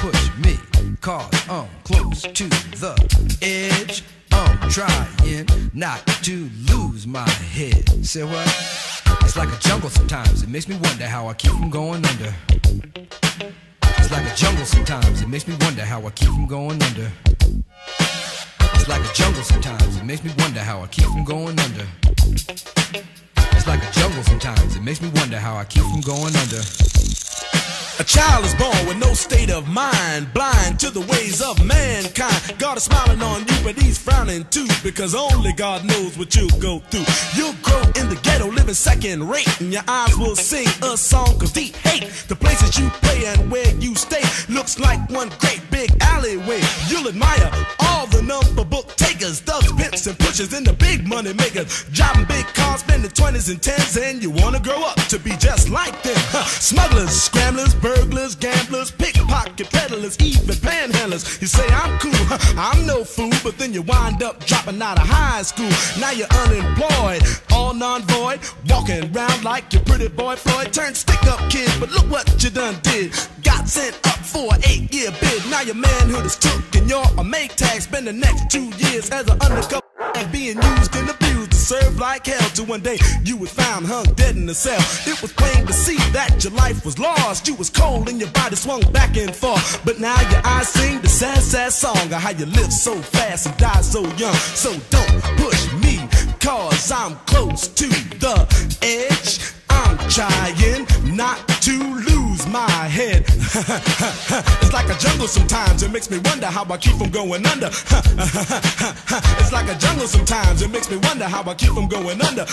push me, cause I'm close to the edge. I'm trying not to lose my head. Say what? It's like a jungle sometimes. It makes me wonder how I keep from going under. It's like a jungle sometimes. It makes me wonder how I keep from going under. It's like a jungle sometimes. It makes me wonder how I keep from going under. It's like a jungle sometimes. It makes me wonder how I keep from going under. A child is born with no state of mind, blind to the ways of mankind. God is smiling on you, but he's frowning too, because only God knows what you'll go through. You'll grow in the ghetto, living second rate, and your eyes will sing a song of deep hate. The places you play and where you stay looks like one great big alleyway. You'll admire all the number book takers, thugs, pimps, and pushers, and the big money makers, driving big cars, spending 20s and 10s, and you wanna grow up to be just like them. Smugglers, scramblers, burglars, gamblers, pickpocket peddlers, even panhandlers. You say I'm cool, I'm no fool, but then you wind up dropping out of high school. Now you're unemployed, all non-void, walking around like your pretty boy Floyd. Turned stick-up kid, but look what you done did. Got sent up for an 8-year bid. Now your manhood is took and you're a make tag. Spend the next 2 years as an undercover and being used and abused to serve like hell, till one day you was found hung dead in a cell. It was plain to see that your life was lost. You was cold and your body swung back and forth, but now your eyes sing the sad, sad song of how you lived so fast and died so young. So don't push me, cause I'm close to the edge. I'm trying not to lose my head. It's like a jungle sometimes. It makes me wonder how I keep from going under. It's like a jungle sometimes. It makes me wonder how I keep from going under.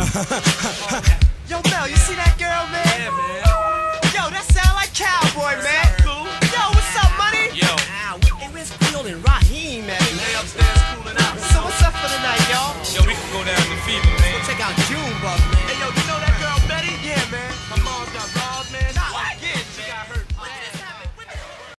Yo, Mel, you see that girl, man? Yeah, man. Yo, that sound like Cowboy, man. Cool. Yo, what's up, money? Yo. Hey, where's Field and Raheem, man? Lay upstairs cooling out. So what's up for the night, y'all? Yo, we can go down to Fever, man. Check out Junebug,